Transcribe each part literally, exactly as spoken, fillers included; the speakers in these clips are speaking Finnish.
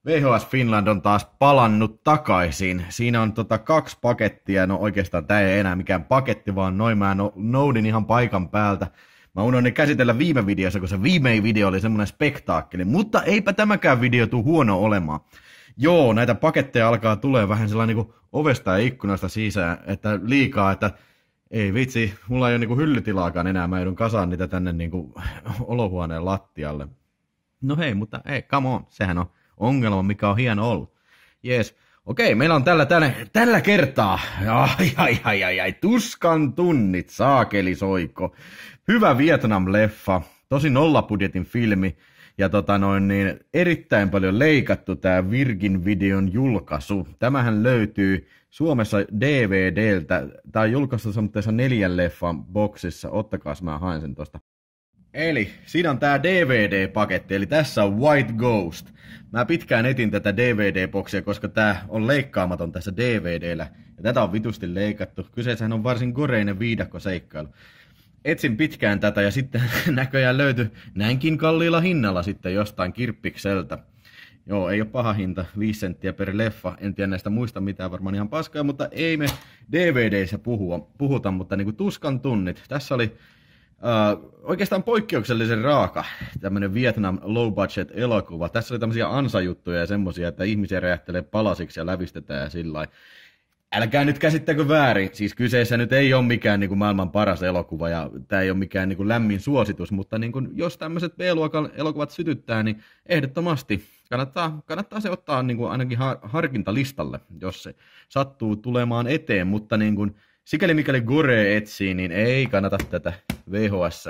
V H S Finland on taas palannut takaisin. Siinä on tota kaksi pakettia, no oikeastaan tää ei enää mikään paketti, vaan noin mä noudin ihan paikan päältä. Mä unohdin käsitellä viime videossa, kun se viimein video oli semmonen spektaakkeli, mutta eipä tämäkään video tuu huono olemaan. Joo, näitä paketteja alkaa tulee vähän sellainen niin kuin ovesta ja ikkunasta sisään, että liikaa, että ei vitsi, mulla ei ole niin kuin hyllytilaakaan enää, mä joudun kasaan niitä tänne niin kuin olohuoneen lattialle. No hei, mutta ei, come on, sehän on ongelma, mikä on hieno ollut. Jees, okei, meillä on tällä, tällä, tällä kertaa, ai, ai, ai, ai, ai, tuskan tunnit, saakeli soiko. Hyvä Vietnam-leffa, tosi nollapudjetin filmi, ja tota noin, niin erittäin paljon leikattu tää Virgin Videon julkaisu. Tämähän löytyy Suomessa D V D:ltä, tää on julkaistu semmoisessa neljän leffan boksissa, ottakaas mä haen sen tosta. Eli siinä on tää D V D-paketti, eli tässä on White Ghost. Mä pitkään etin tätä D V D-boksia, koska tää on leikkaamaton tässä D V D:llä. Ja tätä on vitusti leikattu. Kyseessähän on varsin goreinen viidakkoseikkailu. Etsin pitkään tätä ja sitten näköjään löytyi näinkin kalliilla hinnalla sitten jostain kirppikseltä. Joo, ei ole paha hinta, viisi senttiä per leffa. En tiedä näistä muista mitään, varmaan ihan paskaa, mutta ei me D V D:issä puhua, puhuta, mutta niinku tuskan tunnit. Tässä oli Uh, oikeastaan poikkeuksellisen raaka tämmönen Vietnam low budget elokuva. Tässä oli tämmöisiä ansajuttuja ja semmosia, että ihmisiä räjähtelee palasiksi ja lävistetään ja sillain. Älkää nyt käsittäkö väärin, siis kyseessä nyt ei ole mikään niin kuin maailman paras elokuva ja tää ei ole mikään niin kuin lämmin suositus, mutta niin kuin, jos tämmöiset B-luokan elokuvat sytyttää, niin ehdottomasti kannattaa, kannattaa se ottaa niin kuin ainakin har- harkintalistalle, jos se sattuu tulemaan eteen, mutta niin kuin sikäli mikäli gore etsii, niin ei kannata tätä V H S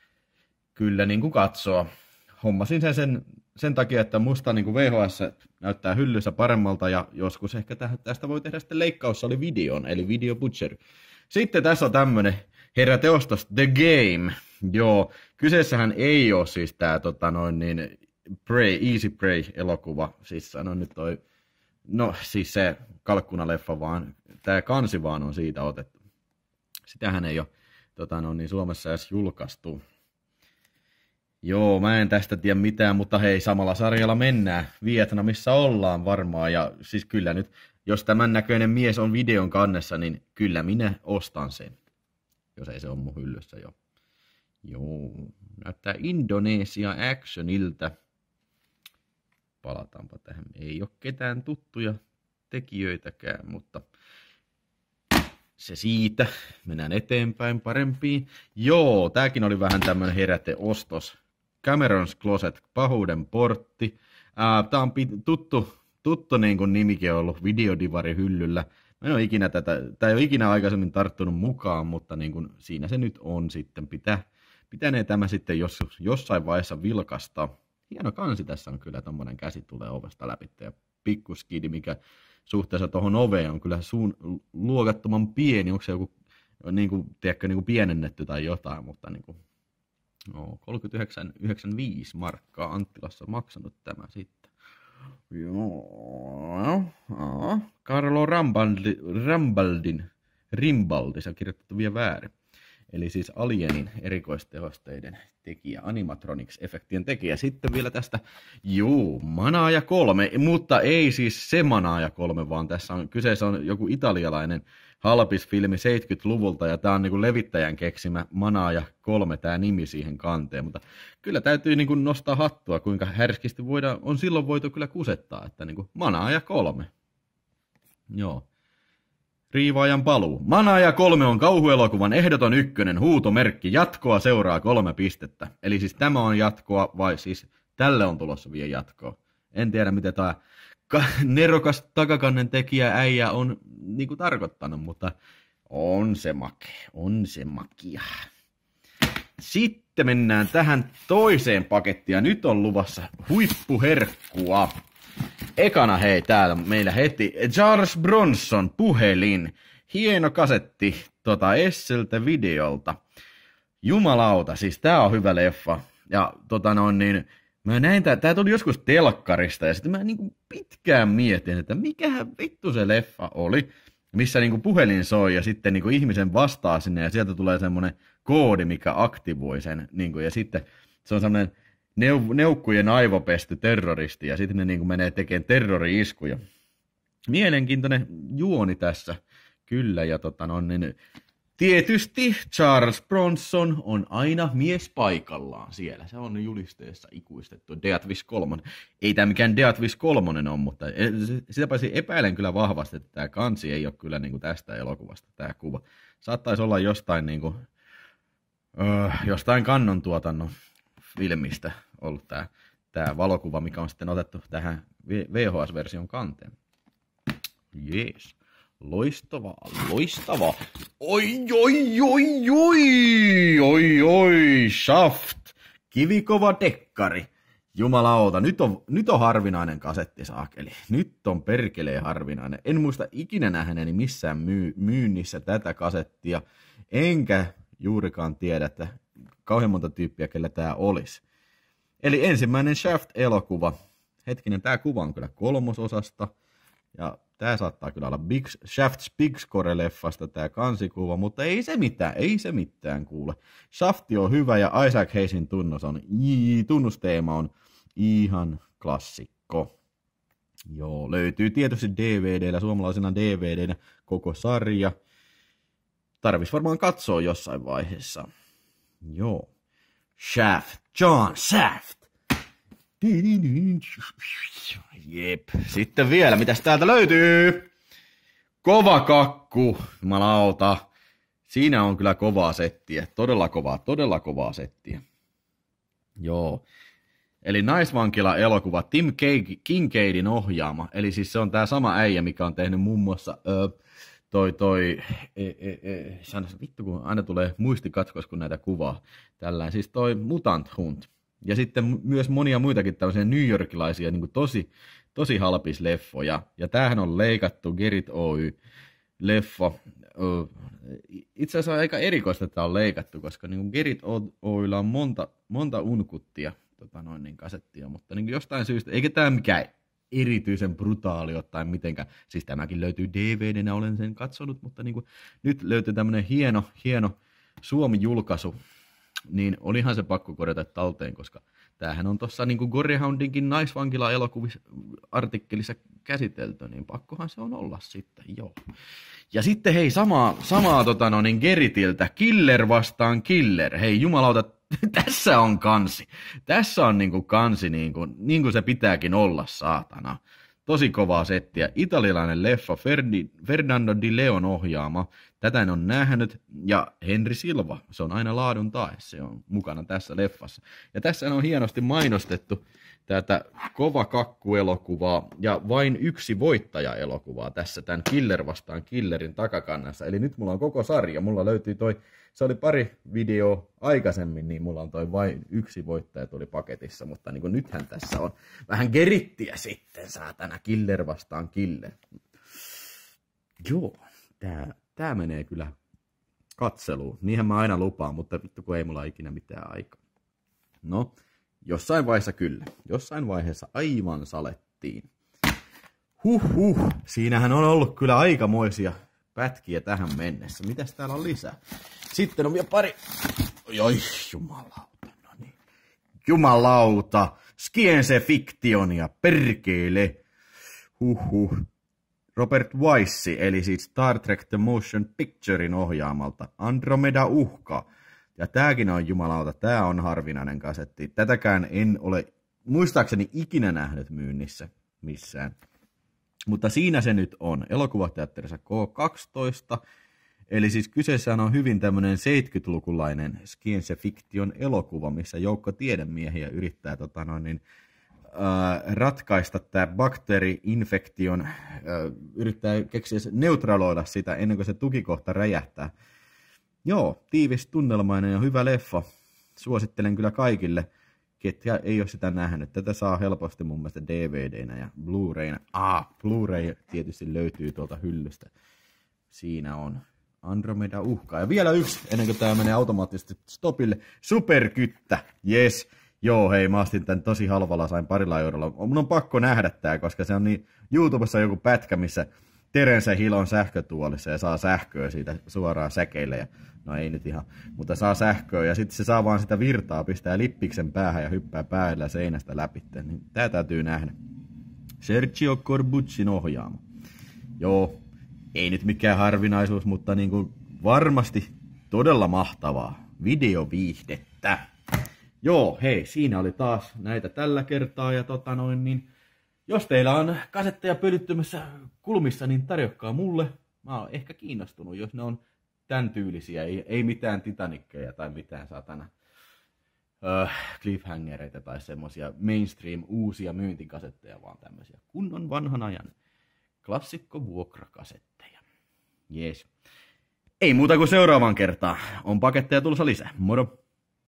kyllä niin kuin katsoa. Hommasin sen, sen sen takia, että musta niin kuin V H S näyttää hyllyssä paremmalta ja joskus ehkä tästä voi tehdä sitten leikkaussali videon, eli Video Butcher. Sitten tässä on tämmönen herra teostos The Game. Joo, kyseessähän ei ole siis tää tota noin niin Prey, Easy Prey elokuva, siis sanon nyt toi, no siis se kalkkunaleffa vaan, tää kansi vaan on siitä otettu. Sitähän ei ole tota noin niin Suomessa edes julkaistu. Joo, mä en tästä tiedä mitään, mutta hei, samalla sarjalla mennään. Vietnamissa ollaan varmaan, ja siis kyllä nyt, jos tämän näköinen mies on videon kannessa, niin kyllä minä ostan sen. Jos ei se ole mun hyllyssä jo. Joo, näyttää Indonesia actionilta. Palataanpa tähän. Ei ole ketään tuttuja tekijöitäkään, mutta se siitä. Mennään eteenpäin parempiin. Joo, tääkin oli vähän tämmönen heräteostos. Cameron's Closet, pahuuden portti. Ää, tää on tuttu, tuttu niin kuin nimikin on ollut videodivari hyllyllä. Mä en ole ikinä tätä, tää ei ole ikinä aikaisemmin tarttunut mukaan, mutta niin kuin siinä se nyt on sitten. Pitää, pitänee tämä sitten jos, jossain vaiheessa vilkasta. Hieno kansi tässä on kyllä, tommonen käsi tulee ovesta läpi ja pikkuskidi, mikä suhteessa tuohon oveen on kyllä suun luokattoman pieni. Onko se joku niin kuin, tiedätkö, niin kuin pienennetty tai jotain, mutta niin kuin, no, kolmekymmentäyhdeksän pilkku yhdeksänkymmentäviisi markkaa Anttilassa maksanut tämä sitten. Joo, Carlo Rambaldi, Rambaldin, Rimbaldi, se on kirjoitettu vielä väärin. Eli siis Alienin erikoistehosteiden tekijä, animatronics-efektien tekijä. Sitten vielä tästä, juu, Manaaja kolme, mutta ei siis se Manaaja kolme, vaan tässä on kyseessä on joku italialainen halpisfilmi seitsemänkymmentäluvulta, ja tämä on niin kuin levittäjän keksimä Manaaja kolme, tämä nimi siihen kanteen, mutta kyllä täytyy niin kuin nostaa hattua, kuinka härskisti voidaan, on silloin voitu kyllä kusettaa, että niin kuin Manaaja kolme. Joo. Riivaajan paluu. Manaaja kolme on kauhuelokuvan ehdoton ykkönen huutomerkki. Jatkoa seuraa kolme pistettä. Eli siis tämä on jatkoa, vai siis tälle on tulossa vielä jatkoa. En tiedä, mitä tämä nerokas takakannen tekijä äijä on niinku tarkoittanut, mutta on se makea, on se makia. Sitten mennään tähän toiseen pakettiin, ja nyt on luvassa huippuherkkua. Ekana hei täällä meillä heti Charles Bronson puhelin. Hieno kasetti tota Esseltä videolta. Jumalauta, siis tää on hyvä leffa. Ja tota noin niin, mä näin tää, tää tuli joskus telkkarista ja sitten mä niinku pitkään mietin, että mikähän vittu se leffa oli. Missä niinku puhelin soi ja sitten niinku ihmisen vastaa sinne ja sieltä tulee semmonen koodi, mikä aktivoi sen. Niinku, ja sitten se on semmonen neu- neukkujen aivopesty terroristi ja sitten ne niin kuin menee tekemään terrori-iskuja. Mielenkiintoinen juoni tässä, kyllä, ja tota no, niin tietysti Charles Bronson on aina mies paikallaan siellä. Se on julisteessa ikuistettu. Deathwish kolme. Ei tämä mikään Deathwish kolme ole, mutta sitä paitsi epäilen kyllä vahvasti, että tämä kansi ei ole kyllä niin kuin tästä elokuvasta tämä kuva. Saattaisi olla jostain, niin kuin, öö, jostain kannon tuotannon filmistä ollut tämä, tämä valokuva, mikä on sitten otettu tähän V H S-version kanteen. Jees. Loistavaa, loistavaa. Oi, oi, oi, oi, oi, oi, Shaft. Kivikova dekkari. Jumalauta, nyt on, nyt on harvinainen kasetti, saakeli. Nyt on perkeleen harvinainen. En muista ikinä nähneeni missään myy- myynnissä tätä kasettia. Enkä juurikaan tiedä, että kauhean monta tyyppiä, kellä tää olisi. Eli ensimmäinen Shaft-elokuva. Hetkinen, tää kuva on kyllä kolmososasta. Ja tää saattaa kyllä olla Big, Shaft's Big Score-leffasta tää kansikuva, mutta ei se mitään, ei se mitään kuule. Shafti on hyvä ja Isaac Hayesin tunnus on, ii, tunnusteema on ihan klassikko. Joo, löytyy tietysti D V D:llä, suomalaisena D V D:nä koko sarja. Tarvis varmaan katsoa jossain vaiheessa. Joo. Shaft, John Shaft. Jep. Sitten vielä, mitäs täältä löytyy? Kova kakku, jumalauta. Siinä on kyllä kovaa settiä. Todella kovaa, todella kovaa settiä. Joo. Eli naisvankila-elokuva Tim Kincaidin ohjaama. Eli siis se on tää sama äijä, mikä on tehnyt muun muassa öö, toi toi... E, e, e, vittu, kun aina tulee muistikatkos, kun näitä kuvaa. Tällään siis toi Mutant Hunt. Ja sitten myös monia muitakin tämmöisiä newyorkilaisia niin kuin tosi, tosi halpisleffoja. Ja tämähän on leikattu Gerit Oy-leffa. Itse asiassa on aika erikoista, että tämä on leikattu, koska niin kuin Gerit Oylla on monta, monta unkuttia tota noin, niin kasettia, mutta niin jostain syystä, eikä tämä mikään erityisen brutaali tai mitenkään. Siis tämäkin löytyy D V D:nä, olen sen katsonut, mutta niin kuin, nyt löytyy tämmöinen hieno, hieno Suomi-julkaisu. Niin olihan se pakko korjata talteen, koska tämähän on tuossa niin kuin Gorehoundinkin naisvankila-elokuvisartikkelissa käsitelty, niin pakkohan se on olla sitten, joo. Ja sitten hei, samaa, samaa tota no niin Geritiltä, Killer vastaan Killer, hei jumalauta, tässä on kansi, tässä on niin kuin kansi niin kuin, niin kuin se pitääkin olla, saatana. Tosi kovaa settiä. Italialainen leffa, Ferdi, Fernando Di Leon ohjaama. Tätä en ole nähnyt. Ja Henry Silva, se on aina laadun tae. Se on mukana tässä leffassa. Ja tässä on hienosti mainostettu tätä kova kakku-elokuvaa ja vain yksi voittaja-elokuvaa tässä tämän Killer vastaan Killerin takakannassa. Eli nyt mulla on koko sarja. Mulla löytyy toi, se oli pari video aikaisemmin, niin mulla on toi vain yksi voittaja tuli paketissa. Mutta niin kuin nythän tässä on vähän gerittiä sitten, saatana, Killer vastaan Killer. Joo, tää, tää menee kyllä katseluun. Niinhän mä aina lupaan, mutta vittu kun ei mulla ikinä mitään aikaa. No, jossain vaiheessa kyllä. Jossain vaiheessa aivan salettiin. Huh huh, siinähän on ollut kyllä aikamoisia pätkiä tähän mennessä. Mitäs täällä on lisää? Sitten on vielä pari... Oi, jumalauta, no niin. Jumalauta, Science Fictionia, perkele. Huh huh. Robert Wise, eli siis Star Trek The Motion Picturein ohjaamalta. Andromeda uhka. Ja tääkin on jumalauta, tää on harvinainen kasetti. Tätäkään en ole muistaakseni ikinä nähnyt myynnissä missään. Mutta siinä se nyt on. Elokuvateatterissa K kaksitoista. Eli siis kyseessä on hyvin tämmöinen seitsemänkymmentälukulainen science fiction elokuva, missä joukko tiedemiehiä yrittää tota noin, niin, äh, ratkaista tämä bakteeri-infektion, äh, yrittää keksiä neutraloida sitä ennen kuin se tukikohta räjähtää. Joo, tiivis, tunnelmainen ja hyvä leffa. Suosittelen kyllä kaikille, ketkä ei ole sitä nähnyt. Tätä saa helposti mun mielestä D V D:nä ja Blu-rayna. Ah, Blu-ray tietysti löytyy tuolta hyllystä. Siinä on Andromeda uhkaa. Ja vielä yksi, ennen kuin tää menee automaattisesti stopille. Superkyttä, yes. Joo, hei, mä astin tän tosi halvalla, sain parilla eurolla. Mun on pakko nähdä tää, koska se on niin, YouTubessa joku pätkä, missä Terence Hillon sähkötuolissa ja saa sähköä siitä suoraan säkeille. Ja, no ei nyt ihan, mutta saa sähköä ja sitten se saa vaan sitä virtaa, pistää lippiksen päähän ja hyppää päällä seinästä läpi. Niin tää täytyy nähdä. Sergio Corbuccin ohjaama. Joo, ei nyt mikään harvinaisuus, mutta niin kuin varmasti todella mahtavaa videoviihdettä. Joo, hei, siinä oli taas näitä tällä kertaa ja tota noin niin... Jos teillä on kasetteja pölyttymässä kulmissa, niin tarjokkaa mulle. Mä oon ehkä kiinnostunut, jos ne on tän tyylisiä. Ei, ei mitään Titanickeja tai mitään satana öö, cliffhangereita tai semmosia mainstream uusia myyntikasetteja, vaan tämmösiä kunnon vanhan ajan klassikko vuokrakasetteja. Jees. Ei muuta kuin seuraavaan kertaan. On paketteja tulossa lisää. Moro!